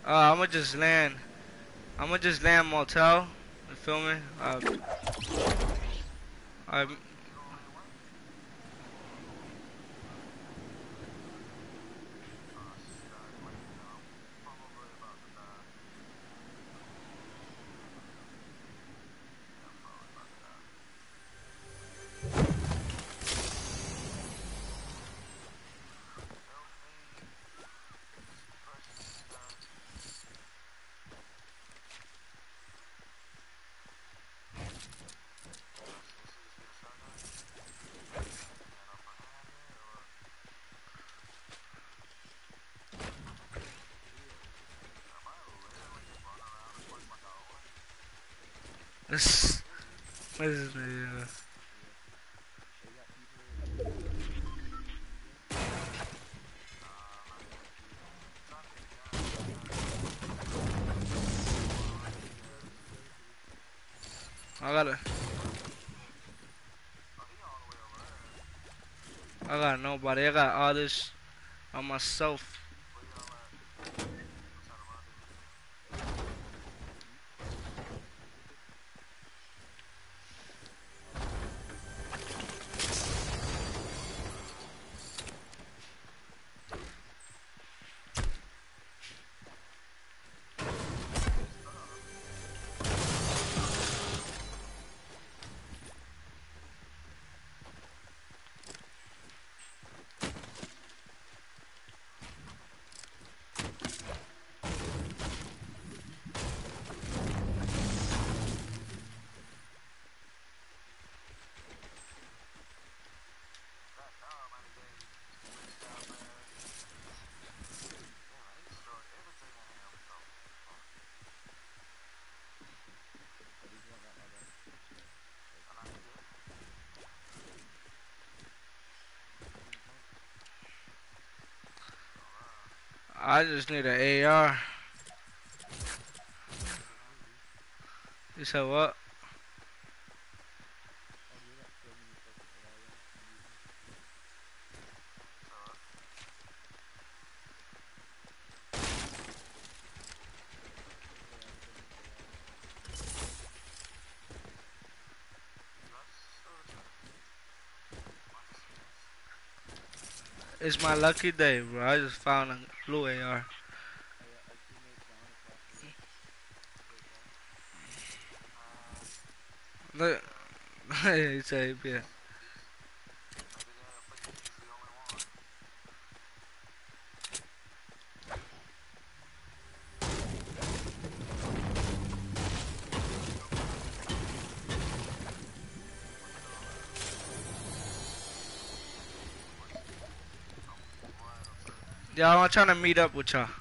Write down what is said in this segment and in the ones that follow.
I'ma just land. I'ma just land motel. You feel me? I this. What is this? I gotta. I got nobody. I got all this on myself. I just need an AR. You said what? It's my lucky day, bro. I just found a blue AR. Look, he said, yeah. Yeah, I'm trying to meet up with y'all.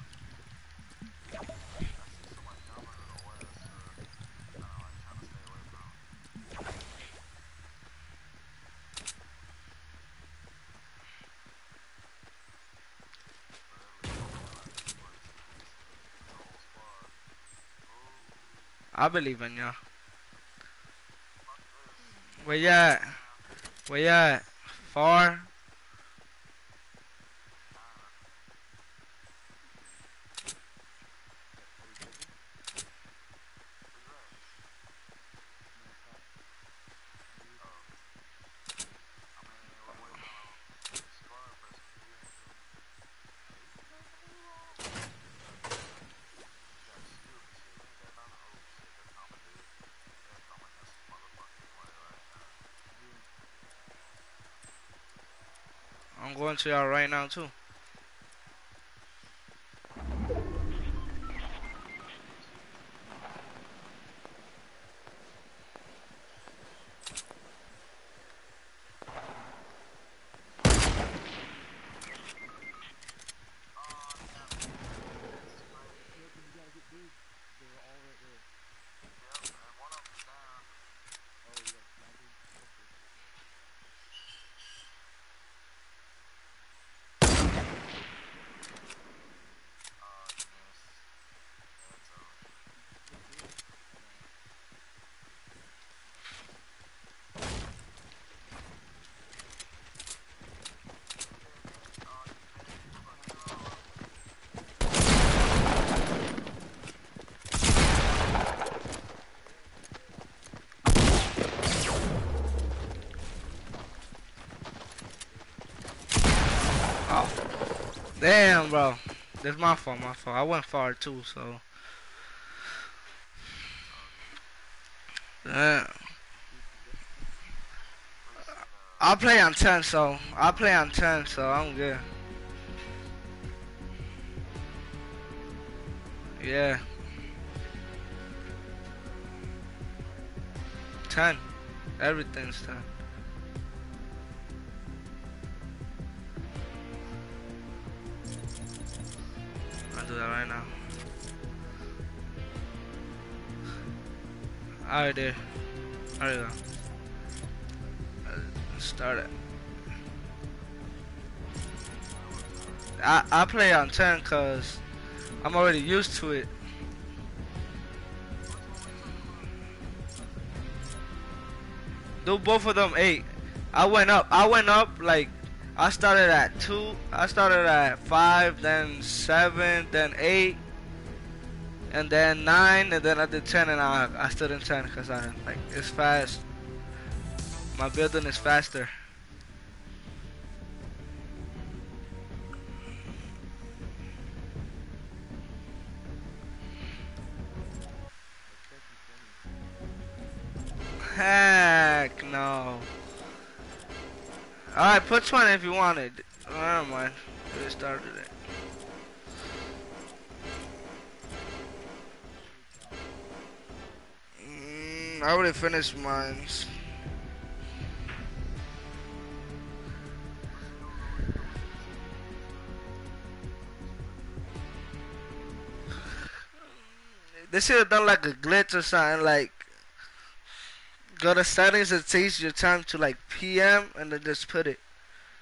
I believe in y'all. Where you at? Where you at? Far? I'm going to y'all right now too. Damn, bro. That's my fault, my fault. I went far too, so. Damn. I play on 10, so. I play on 10, so I'm good. Yeah. 10. Everything's 10. I'll do that right now. Alright, there. There you go. Start it. I play on 10 cause I'm already used to it. Do both of them 8. I went up like I started at 2. I started at 5, then 7, then 8, and then 9, and then I did 10, and I stood in 10 because I like it's fast. My building is faster. Heck no. Alright, put 20 if you wanted. Never mind. We started it. I already finished mine. They should have done like a glitch or something, like go to settings and change your time to like PM and then just put it.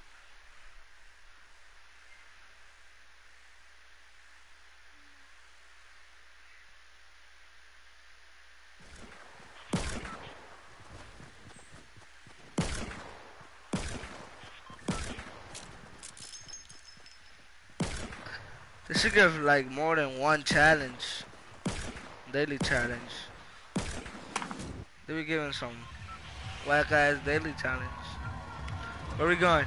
They should give like more than one challenge. Daily challenge. They be giving some whack ass daily challenge. Where we going?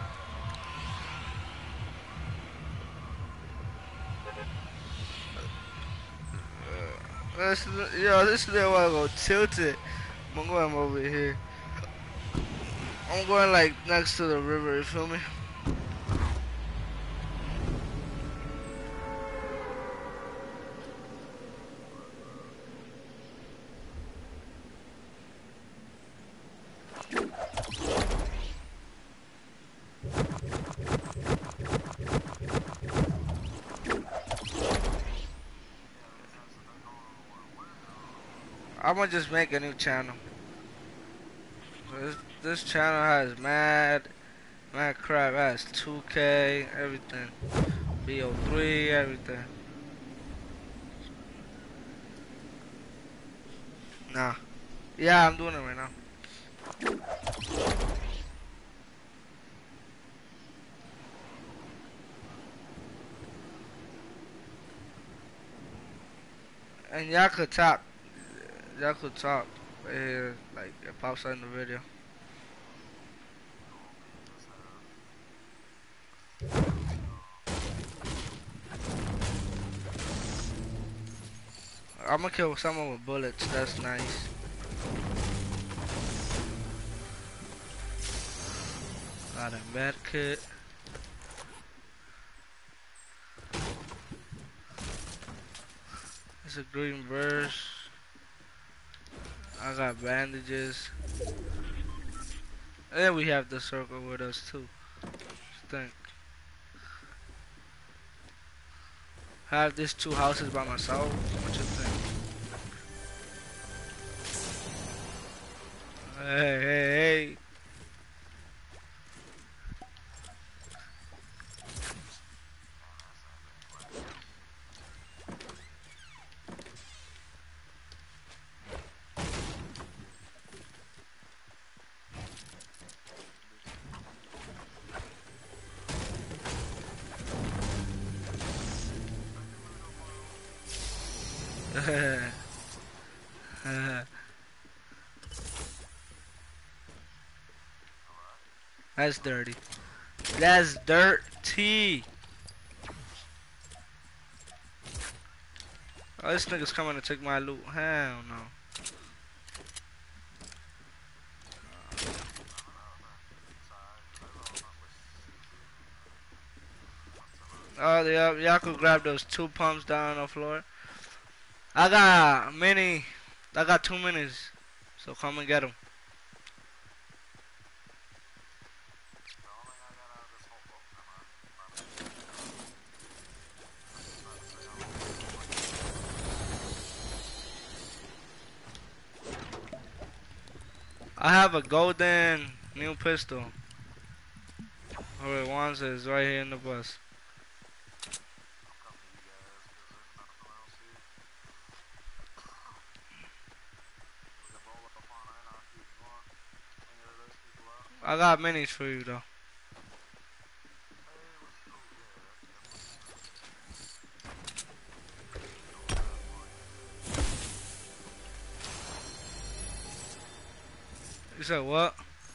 This is where I go tilted. I'm going over here. I'm going like next to the river, you feel me? I'm gonna just make a new channel. This channel has mad crap. It has 2K, everything. BO3, everything. Nah. Yeah, I'm doing it right now. And y'all could talk. Y'all could talk. Like it pops out in the video. I'm gonna kill someone with bullets. That's nice. Got a med kit. It's a green burst. I got bandages. And we have the circle with us too. Think. I have these 2 houses by myself. What you think? Hey. That's dirty. That's dirty. Oh, this nigga's coming to take my loot. Hell no. Oh, yeah, y'all could grab those 2 pumps down on the floor. I got mini. I got 2 minis. So come and get them. I have a golden new pistol. Oh, it wants is right here in the bus. I got minis for you though. You said what?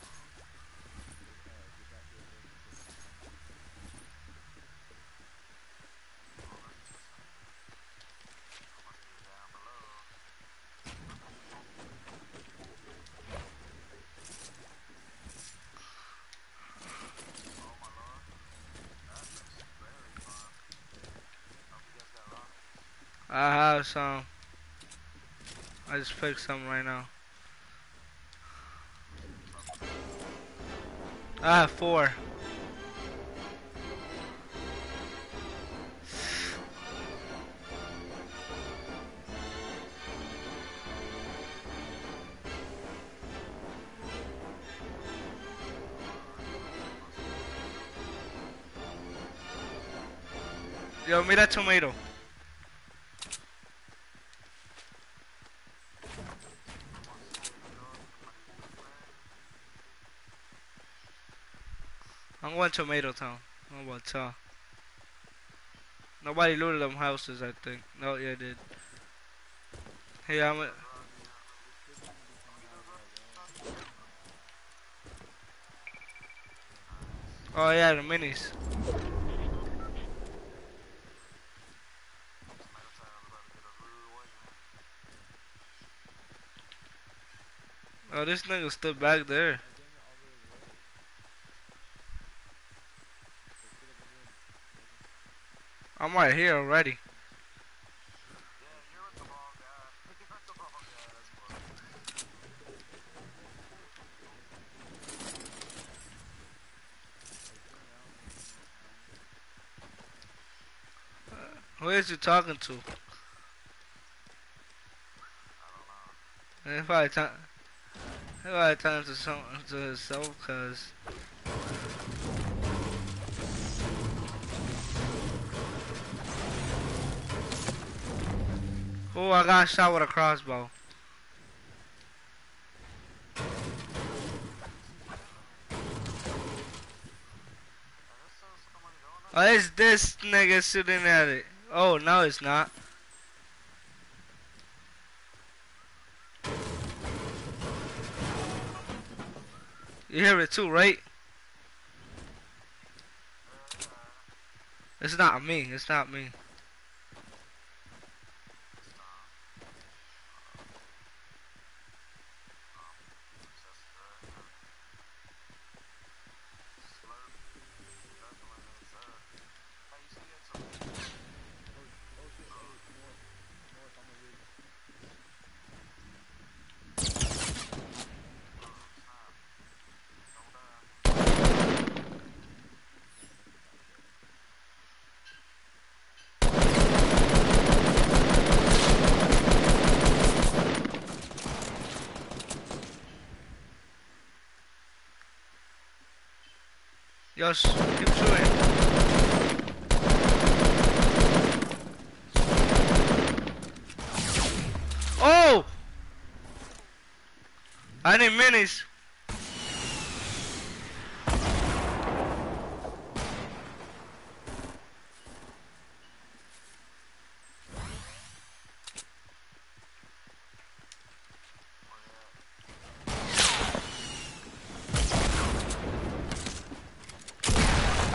I have some. I just picked some right now. I have 4. Yo, mira tomato. I'm going Tomato Town. I'm about to. Nobody looted them houses, I think. No, yeah, did. Hey, I'm. Oh yeah, the minis. Oh, this nigga still back there. I'm right here already. Who is you talking to? If I talk, if I talking to some to himself, cause. Oh, I got shot with a crossbow. Oh, it's this nigga shooting at it. Oh, no, it's not. You hear it too, right? It's not me. It's not me. Yo, keep shooting. Oh! I need minis.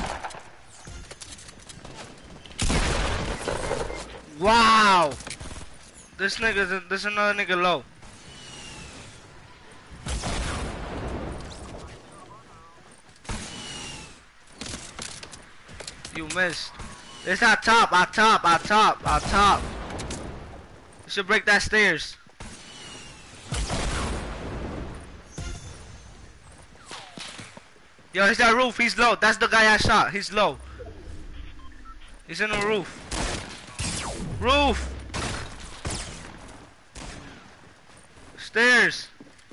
Wow! This another nigga low. You missed. It's at top, at top, at top, at top. You should break that stairs. Yo, he's that roof. He's low. That's the guy I shot. He's low. He's in the roof. Roof. Stairs.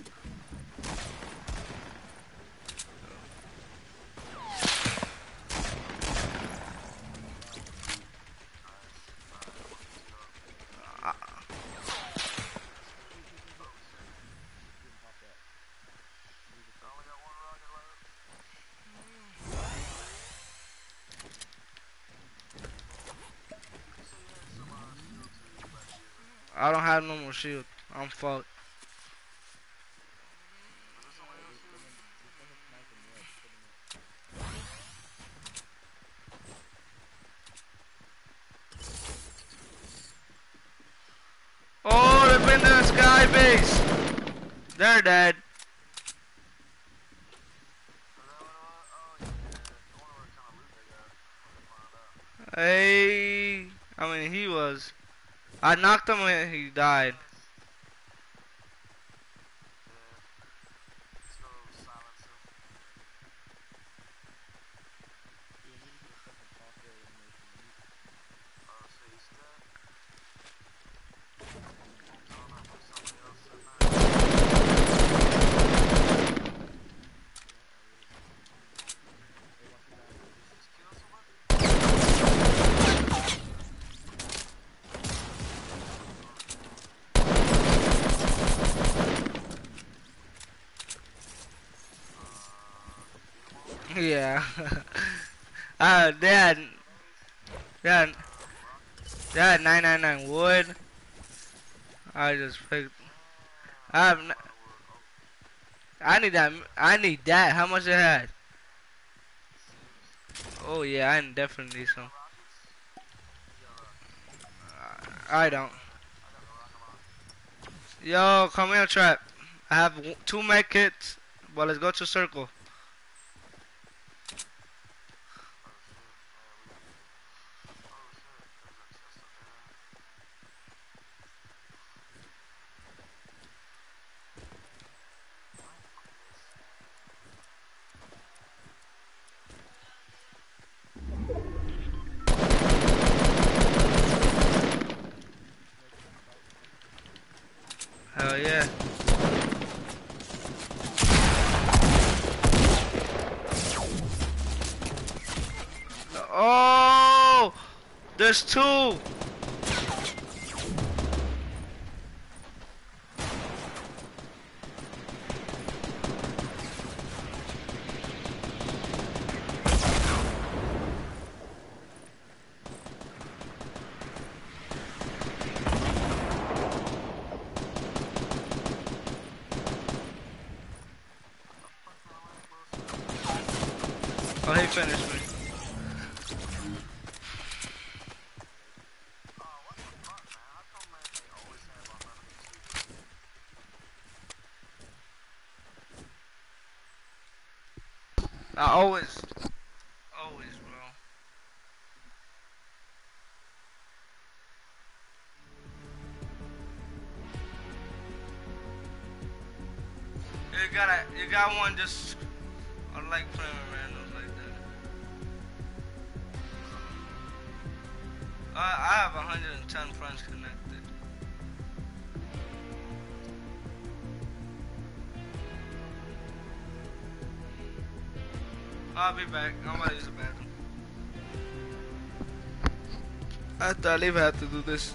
I don't have no more shield. I'm fucked. Oh, they've been in the sky base. They're dead. Hey, I mean he was. I knocked him and he died. Yeah. Dad. Dad. Dad, 999 wood. I just picked. I have. I need that. I need that. How much it had? Oh yeah, I definitely need some. I don't. Yo, come here, trap. I have 2 med kits. But let's go to circle. Hell yeah. Oh, there's 2. Oh, he finished me. Always, bro. You got one just. I like playing with randoms like that. I have 110 friends connected. I'll be back. I'm about to use the bathroom. After I leave, I have to do this.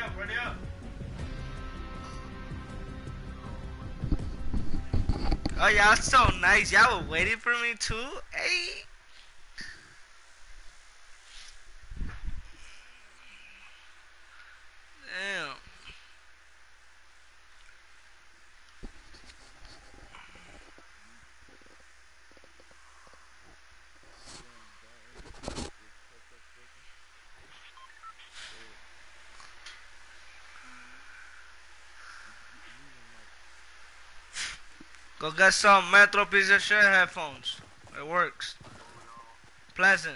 up, ready up. Oh, y'all so nice. Y'all were waiting for me too. Hey. Damn. Go get some Metro piece of shit headphones. It works. Pleasant.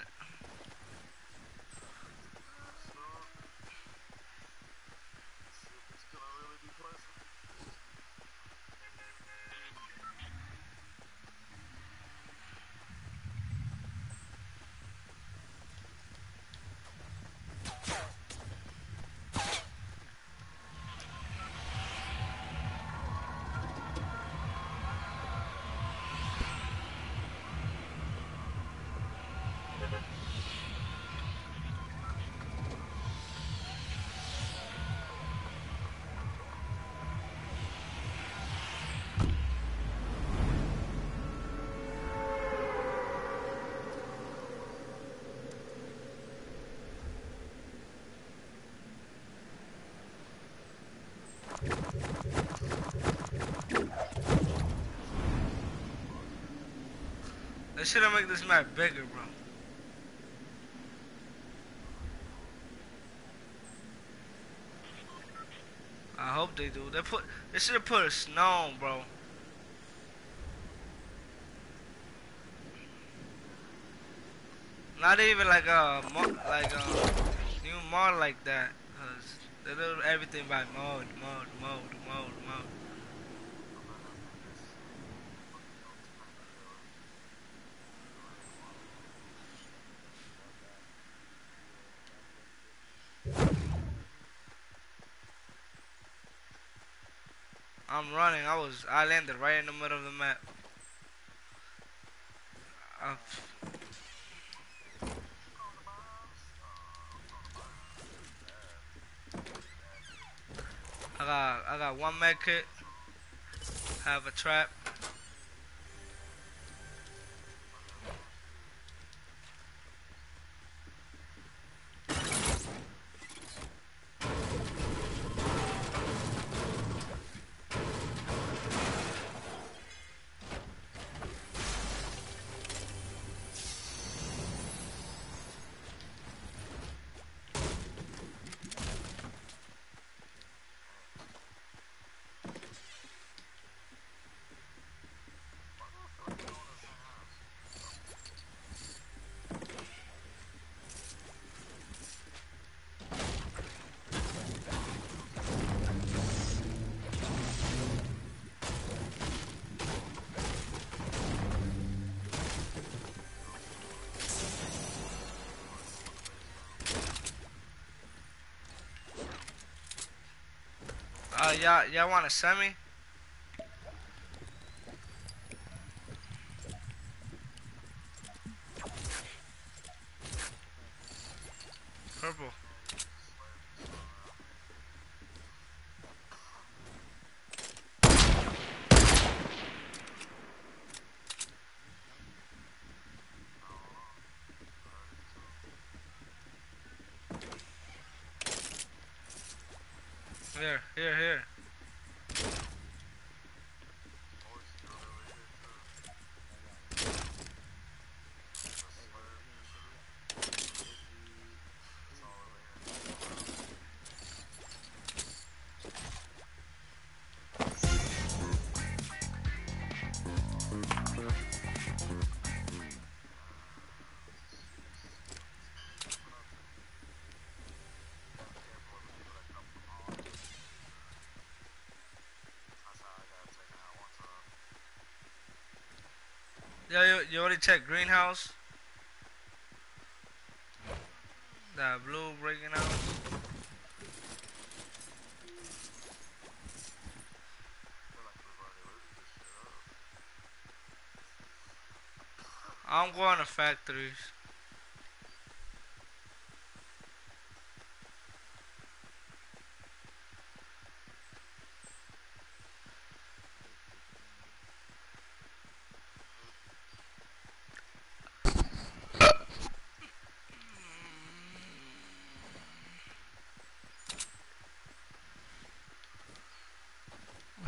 They should have made this map bigger, bro. I hope they do. They should have put a snow, bro. Not even like new mod like that, cause they do everything by mode. I'm running. I landed right in the middle of the map. I, I got one med kit. Have a trap. Y'all want to send me? Purple. Here. Yeah, you already checked greenhouse? That blue breaking out? I'm going to factories.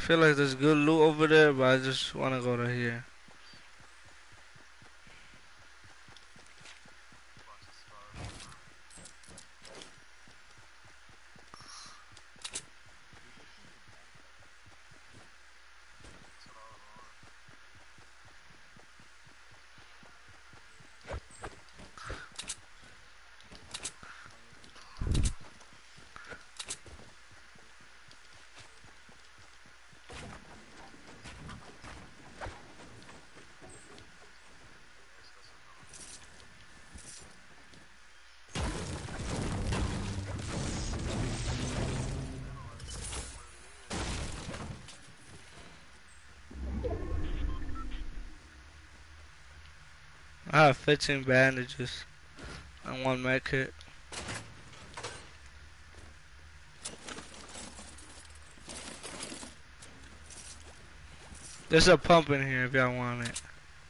feel like there's good loot over there, but I just want to go to here. I have 15 bandages and one med kit. There's a pump in here if y'all want it.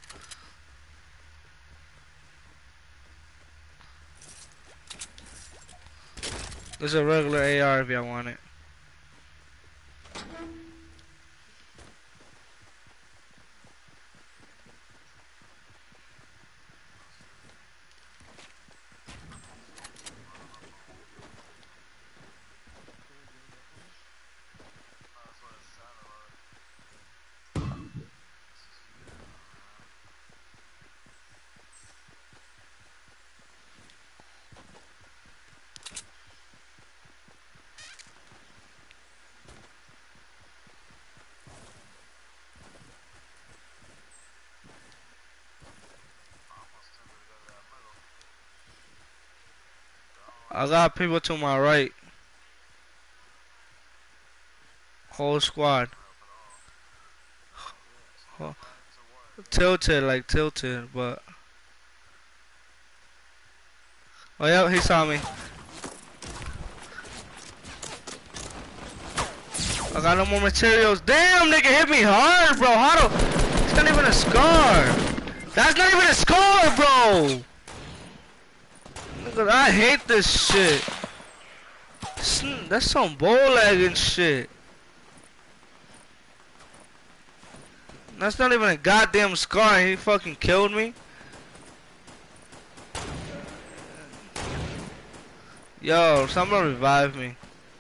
There's a regular AR if y'all want it. I got people to my right. Whole squad. Oh, tilted, like tilted, but... Oh, yeah, he saw me. I got no more materials. Damn, nigga hit me hard, bro. How do... It's not even a scar. That's not even a scar, bro. Nigga, I hate this shit. That's some bow-legging shit. That's not even a goddamn scar and he fucking killed me. Yo, someone revive me.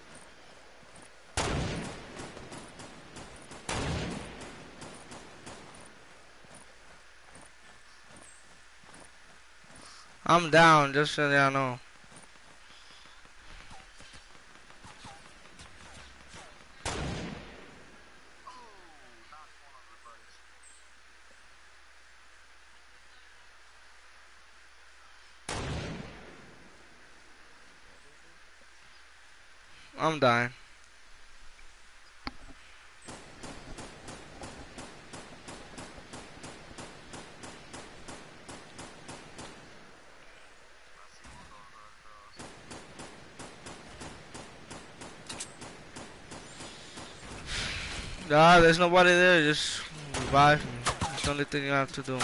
I'm down, just so y'all know. I'm dying. Nah, there's nobody there. Just revive me. That's the only thing you have to do.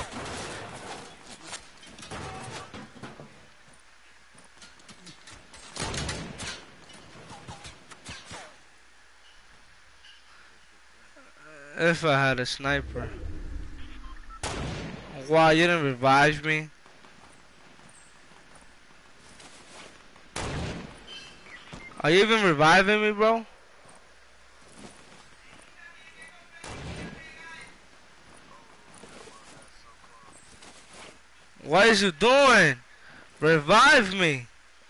If I had a sniper. Wow, you didn't revive me? Are you even reviving me, bro? What is you doing? Revive me.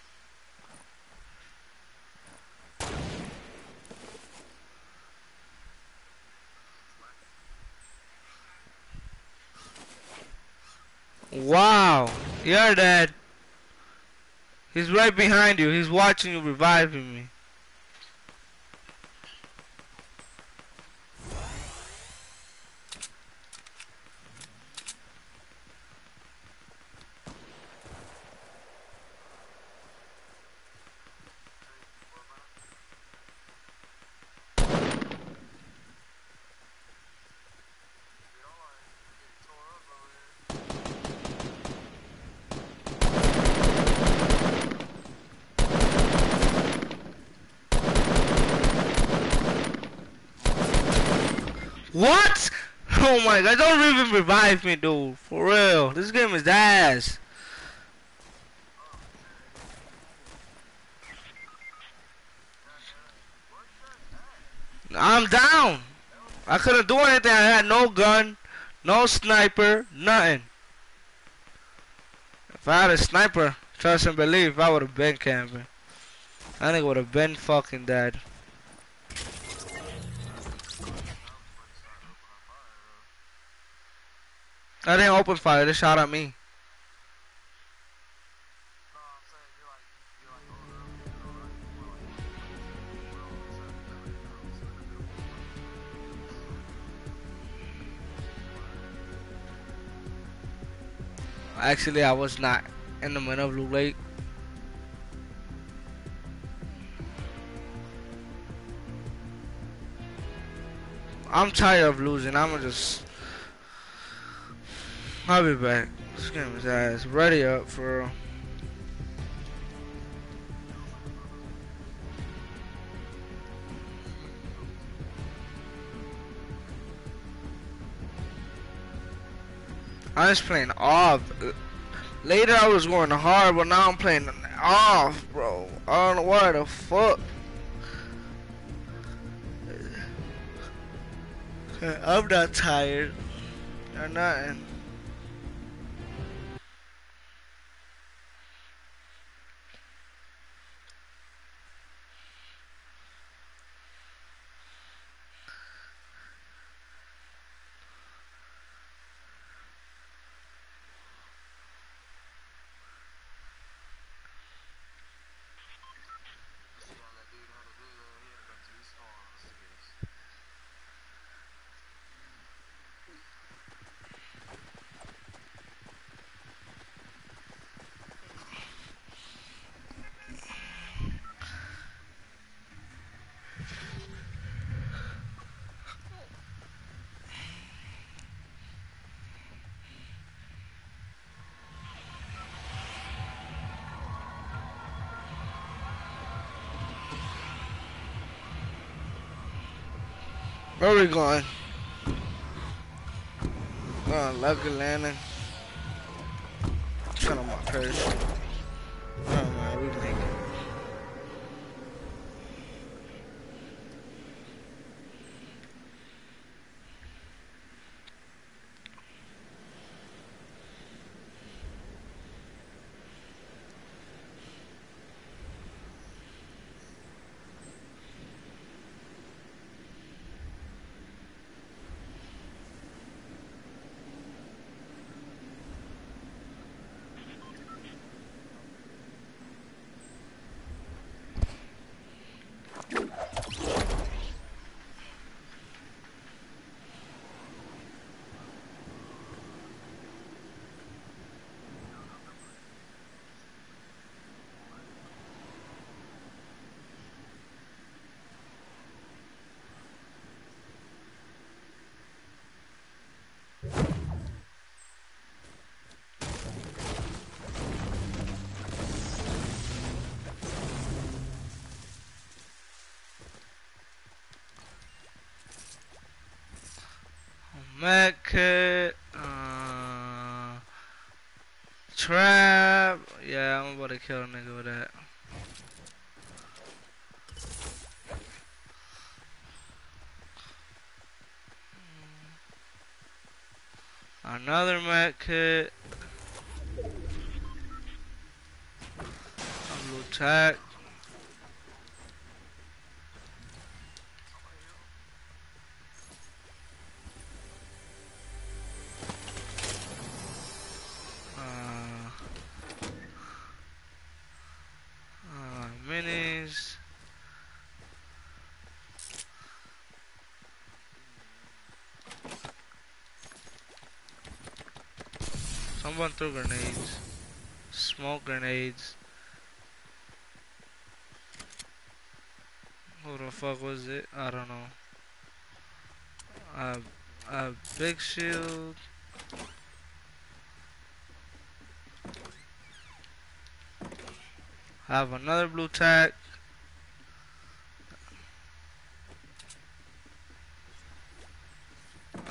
Wow, you're dead. He's right behind you. He's watching you reviving me. What? Oh my god, don't even revive me, dude. For real. This game is ass. I'm down. I couldn't do anything. I had no gun, no sniper, nothing. If I had a sniper, trust and believe, I would have been camping. I think would have been fucking dead. I didn't open fire. They shot at me. Actually, I was not in the middle of Blue Lake. I'm tired of losing. I'ma just. I'll be back. This game is ass. Ready up for real. I was playing off. Later I was going hard, but now I'm playing off, bro. I don't know why the fuck. I'm not tired or nothing. Where we going? Oh, lucky landing. Turn on my purse. Oh man, we make it. Medkit, trap. Yeah, I'm about to kill a nigga with that. Another medkit. A blue tack. Minis. Someone threw grenades. Smoke grenades. Who the fuck was it? I don't know. A big shield. I have another blue tack.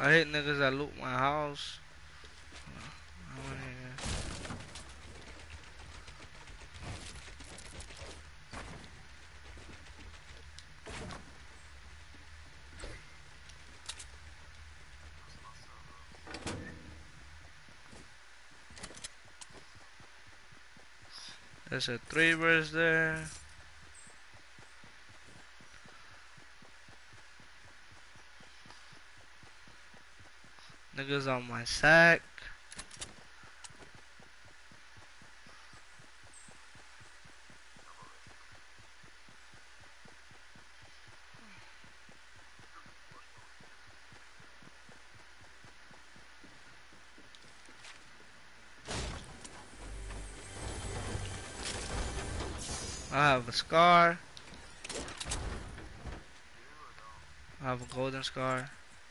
I hate niggas that loot my house. I wanna hear- There's a 3 verse there. Niggas on my sack. I have a scar. I have a golden scar.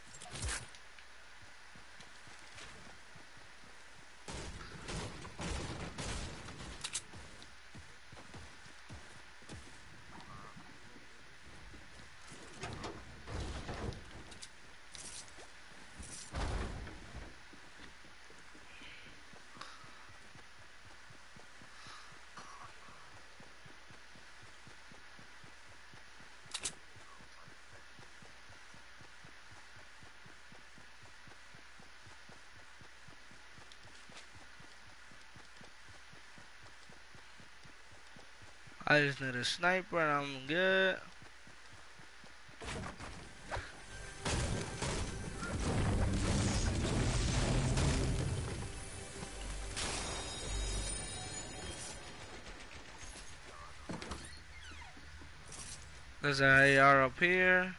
I just need a sniper and I'm good. There's an AR up here.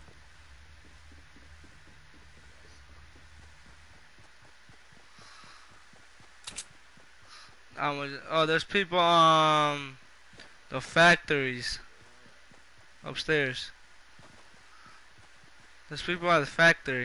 Oh, there's people the factories upstairs. There's people at the factory.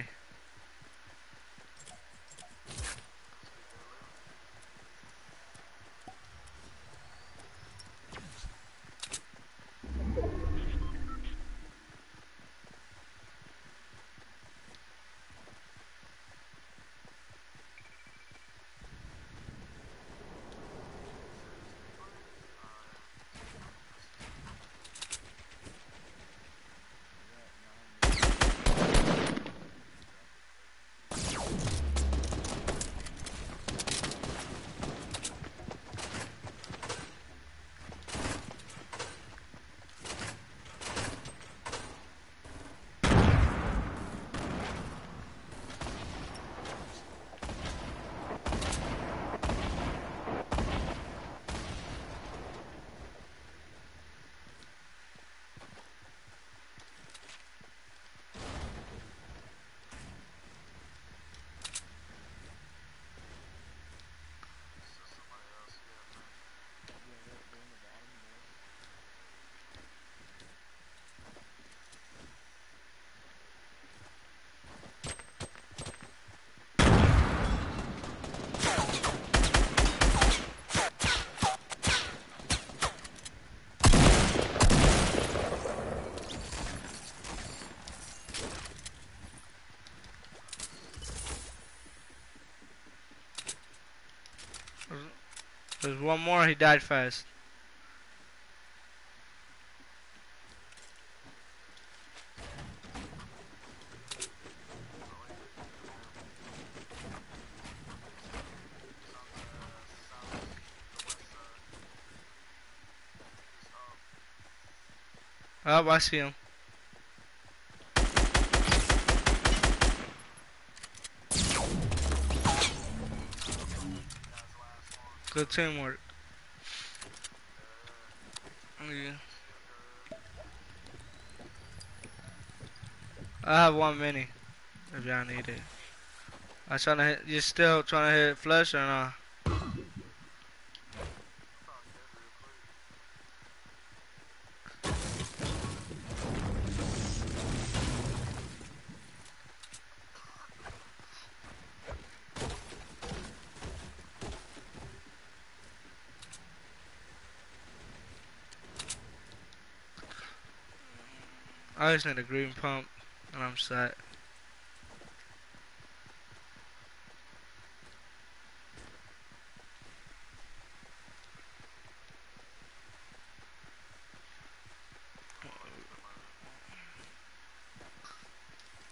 There's one more, he died fast. Oh, I see him. Good teamwork. Yeah. I have one mini, if y'all need it. I trying to hit, you still trying to hit flush or not? I just need a green pump, and I'm set.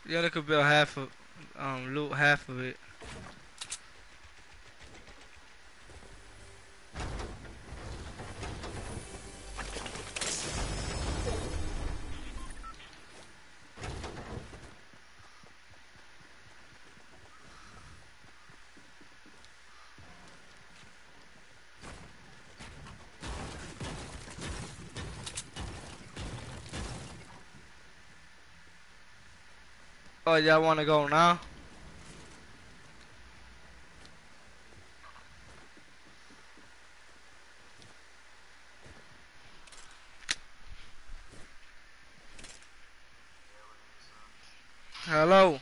You only could build half of, loot half of it. Oh, y'all wanna go now? Hello?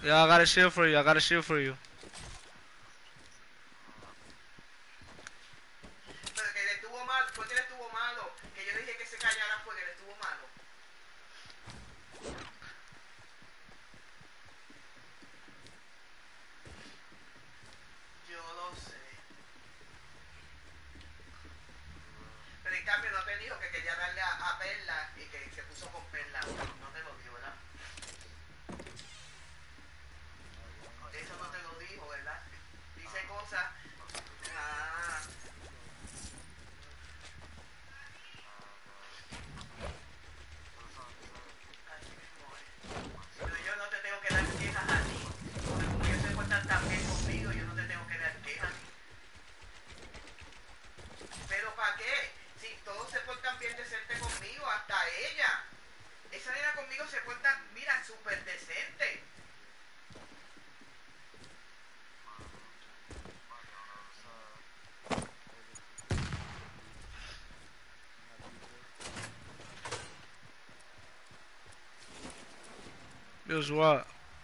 Yeah, I got a shield for you. I got a shield for you. Pero que él estuvo mal, fue que él estuvo malo. Que yo dije que se callara fue que él estuvo malo. Yo lo sé. Pero en cambio no te dijo que quería darle a Perla y que se puso con Perla. No te lo dijo, ¿verdad? Eso no te lo dijo, ¿verdad? Dice cosas. Ah. Así mismo es. Pero yo no te tengo que dar quejas a ti. Porque como ellos se portan tan bien conmigo, yo no te tengo que dar quejas. ¿Pero para qué? Si todos se portan bien decente conmigo, hasta ella. Esa nena conmigo se porta, mira, súper decente. It was what?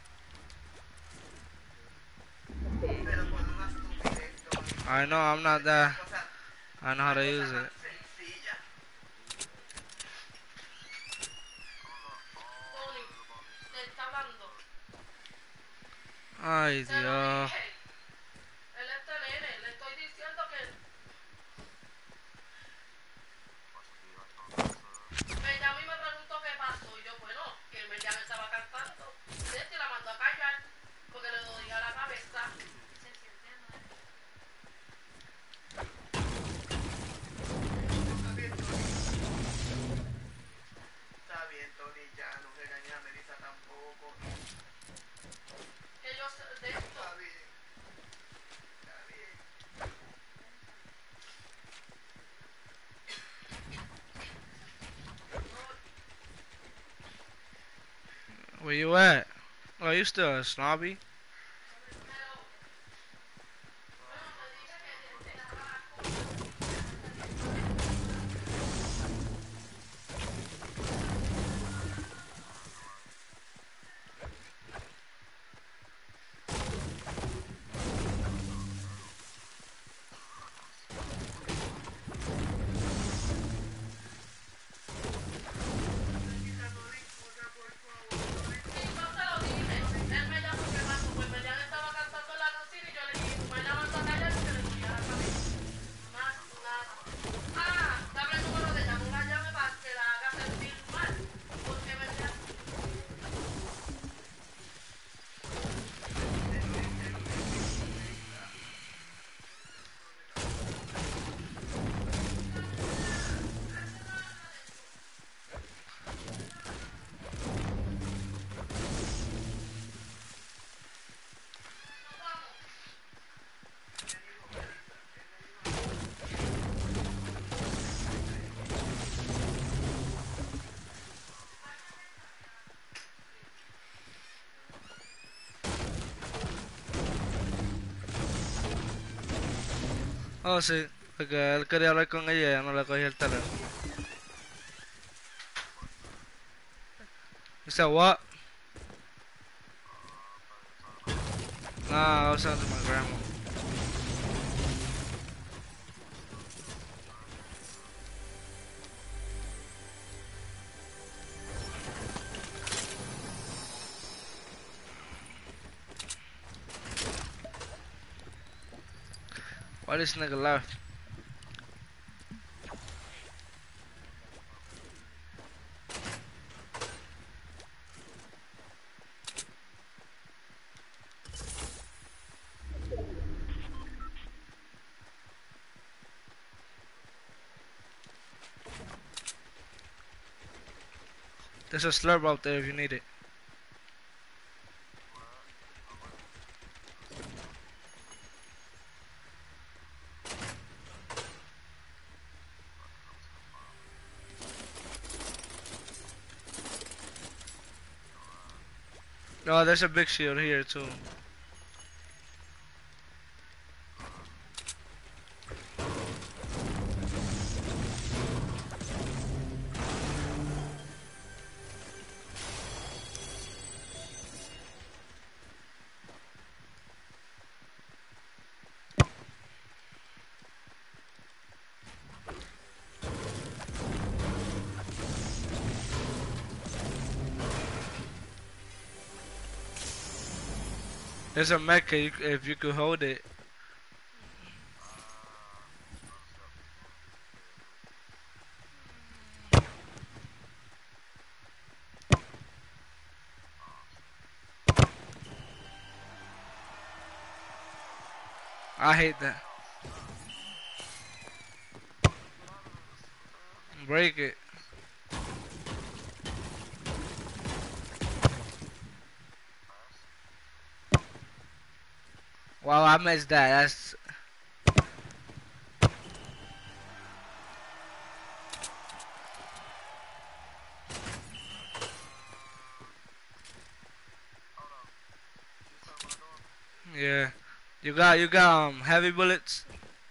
Pero por una estupidez, Tony. I know, I'm not that. Una cosa, I know how una to cosa use tan it. sencilla. Tony, te está hablando. Ay, Te lo Dios. dije. Él es este nene. Le estoy diciendo que me llamó y me preguntó qué pasó. Y yo, bueno, que él ya me estaba cantando. De hecho, la mandó a callar porque le dolía la cabeza. Está bien, Tony, ya no regañes a Melissa tampoco. Que yo de esto. Está bien. Está bien. Where you at? Oh, you still a snobby? Sí, yo se lo dije. Él me llamó qué pasó. Pues me estaba cantando en la cocina y yo le dije, tú me la mandó a callar porque le dolía la cabeza. Más nada. Ah, dame el número de ella. No la llame para que la haga sentir mal. Porque me llama. Oh, sí. Porque él quería hablar con ella y ella no le cogía el teléfono. You said what? Nah, I was talking to my grandma. Why this nigga left? There's a slurp out there if you need it. Oh, there's a big shield here too. There's a mecha if you could hold it. I hate that. Break it. Wow, I missed that. That's yeah. You got heavy bullets.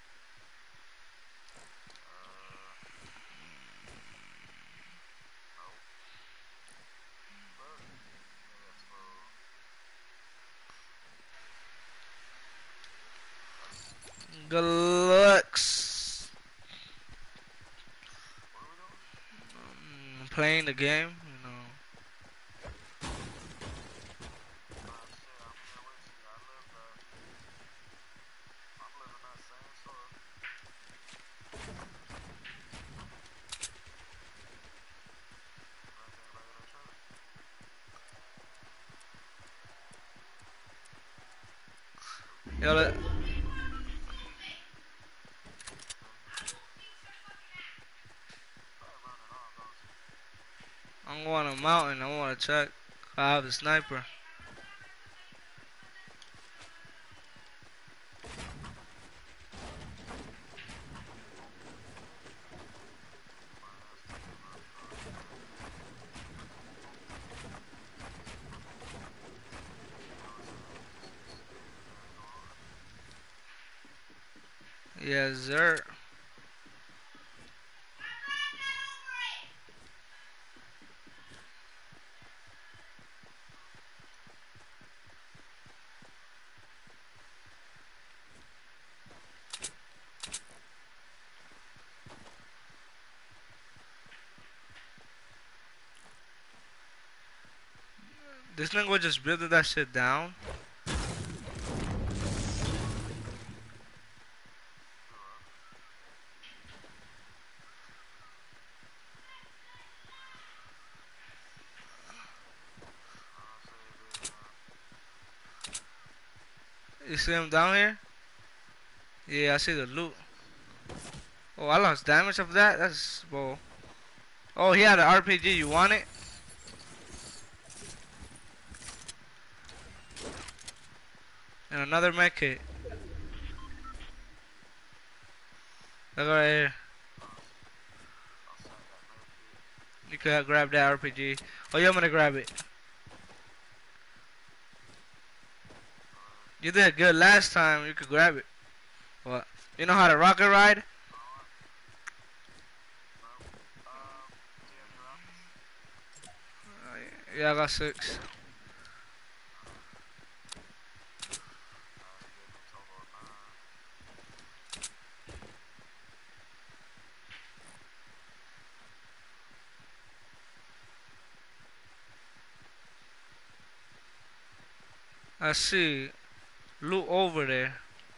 Good looks. Playing the game, you know. Yo, I'm going to mountain. I want to check. I have a sniper. Yes, sir. This nigga just building that shit down. You see him down here? Yeah, I see the loot. Oh, I lost damage of that? That's bull. Oh, he had an RPG. You want it? And another med kit. Look right here. You could grab that RPG. Oh, yeah, I'm gonna grab it. You did good last time. You could grab it. What? You know how to rocket ride? Yeah, I got 6. I see loot over there.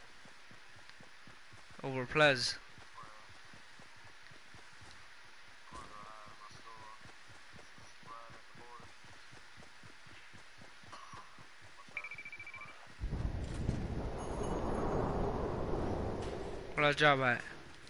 Over Plez. Where that job at?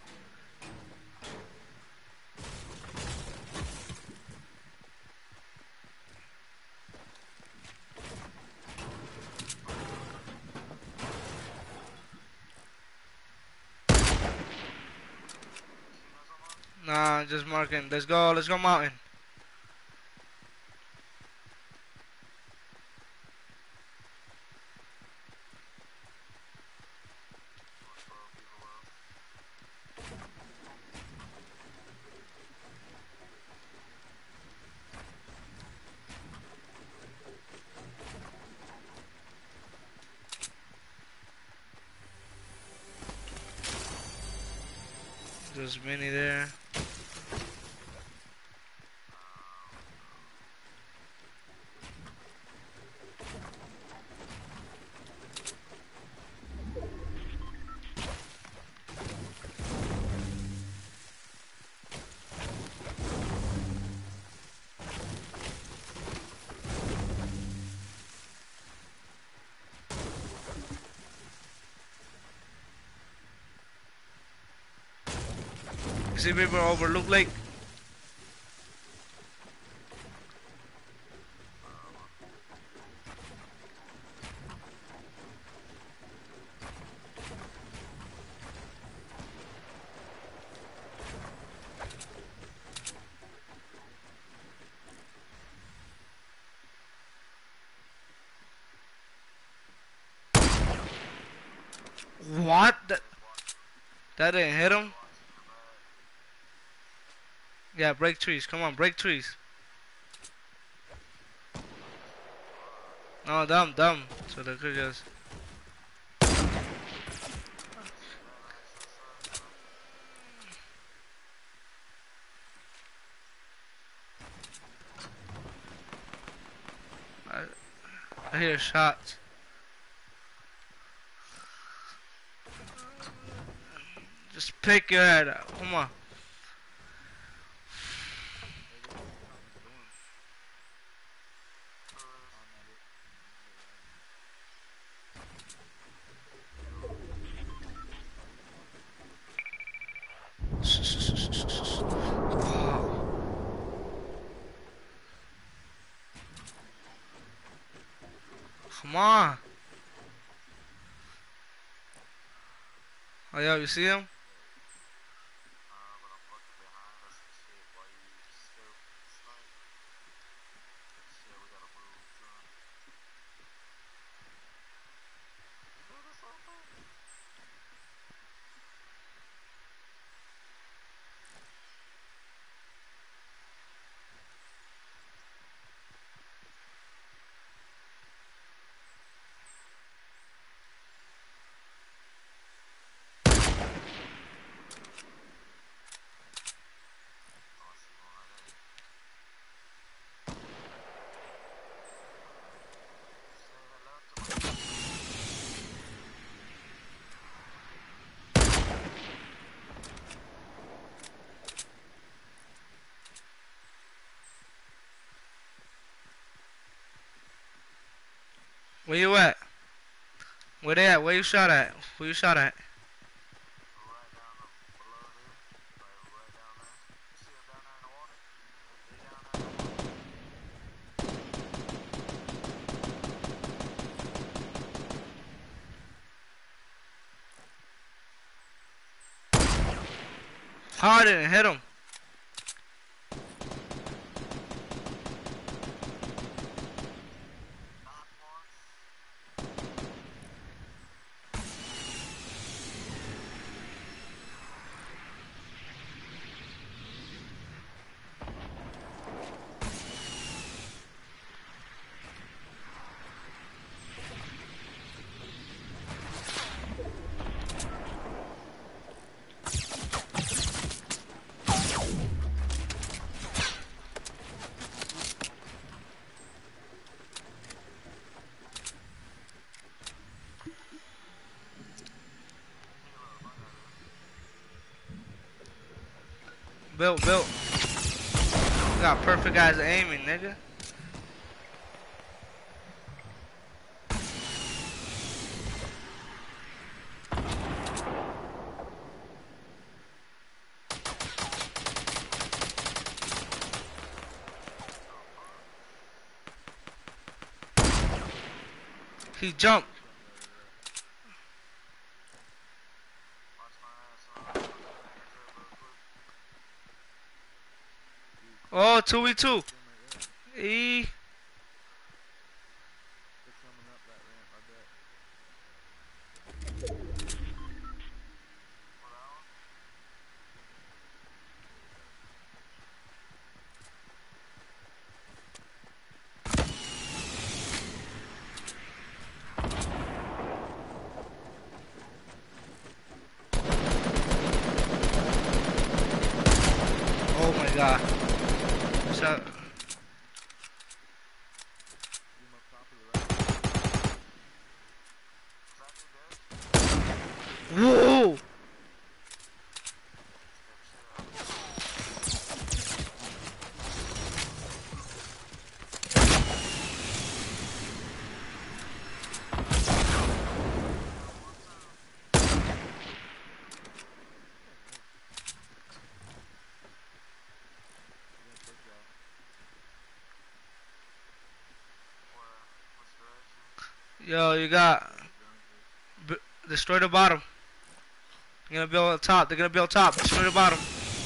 Nah, just marking. Let's go. Let's go mountain. There's mini there. see people over Loop Lake? What? That didn't hit him? Yeah, break trees. Come on, break trees. No, dumb. So they could just... I hear shots. Just pick your head up. Come on. Come on. Oh, yeah, you see him? Where you at? Where they at? Where you shot at? Who you shot at? Hard didn't hit him. Built. You got perfect eyes aiming, nigga. He jumped. Oh, 2v2. E. Oh my god. So, whoa! Yo, you got destroy the bottom. They're gonna build up top. They're gonna build top. Destroy the bottom.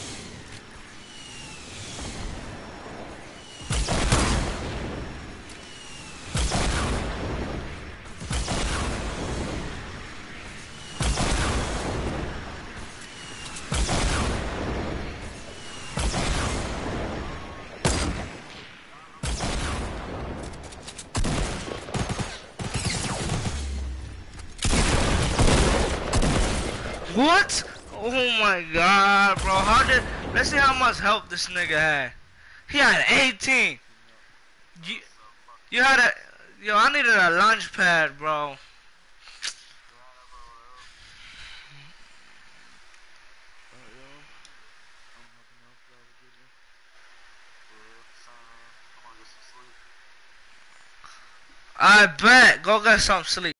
What? Oh my god, bro. Let's see how much help this nigga had. He had 18. You had yo, I needed a launch pad, bro. I bet. Go get some sleep.